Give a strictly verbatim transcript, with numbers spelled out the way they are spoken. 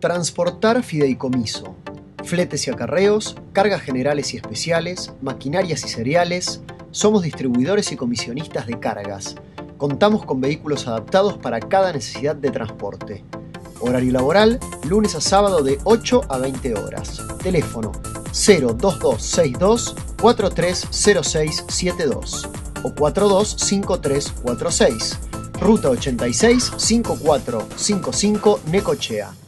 Transportar fideicomiso, fletes y acarreos, cargas generales y especiales, maquinarias y cereales. Somos distribuidores y comisionistas de cargas. Contamos con vehículos adaptados para cada necesidad de transporte. Horario laboral, lunes a sábado de ocho a veinte horas. Teléfono cero dos dos seis dos cuatro tres cero seis siete dos o cuatro dos cinco tres cuatro seis. Ruta ochenta y seis, cinco cuatro cinco cinco, Necochea.